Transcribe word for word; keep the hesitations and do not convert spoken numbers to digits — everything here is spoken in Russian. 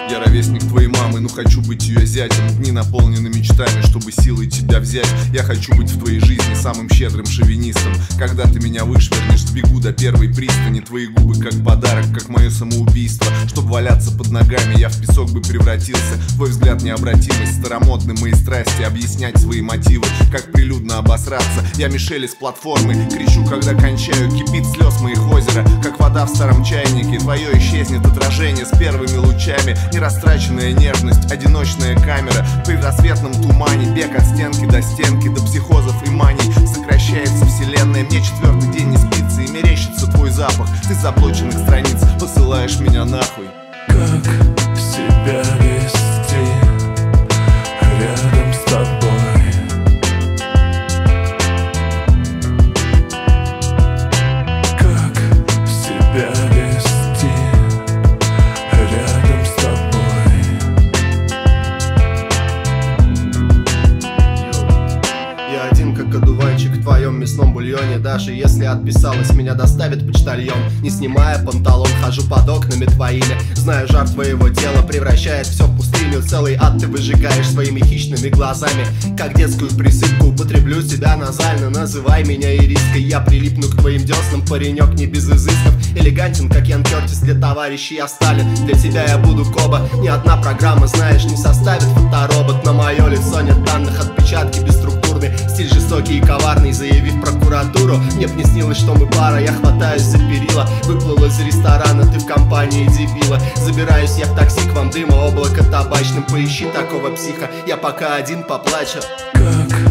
Я ровесник твоей мамы, но хочу быть ее зятем. Дни наполнены мечтами, чтобы силой тебя взять. Я хочу быть в твоей жизни самым щедрым шовинистом. Когда ты меня вышвырнешь, сбегу до первой пристани. Твои губы как подарок, как мое самоубийство. Чтоб валяться под ногами, я в песок бы превратился. Твой взгляд необратимость, старомодны мои страсти. Объяснять свои мотивы, как прилюдно обосраться. Я Мишель из платформы, кричу, когда кончаю. Кипит слез моих озера, как вода в старом чайнике. Твое исчезнет отражение с первыми лучами. Нерастраченная нежность, одиночная камера. В предрассветном тумане, бег от стенки до стенки, до психозов и маний. Сокращается вселенная, мне четвертый день не спится. И мерещится твой запах, ты с заблоченных страниц посылаешь меня нахуй. Как себя вести рядом с тобой? Как себя вести рядом с тобой? Я один как одуванчик в твоем мясном бульоне. Даже если отписалась, меня доставит почтальон. Не снимая панталон, хожу под окнами твоими. Знаю, жар твоего тела превращает все в пустыню. Целый ад ты выжигаешь своими хищными глазами. Как детскую присыпку употреблю тебя назально. Называй меня Ириской, я прилипну к твоим деснам. Паренек не без изысков, элегантен, как Ян Кертис. Для товарищей я Сталин, для тебя я буду Коба. Ни одна программа, знаешь, не составит фоторобот. На мое лицо нет данных, отпечатки бесструктурны. Стиль жестокий и коварный, заявив прокуратуру. Мне б не снилось, что мы пара, я хватаюсь за перила. Выплыл из ресторана, ты в компании дебила. Забираюсь я в такси, к вам дыма, облако табачным. Поищи такого психа, я пока один поплачу. Как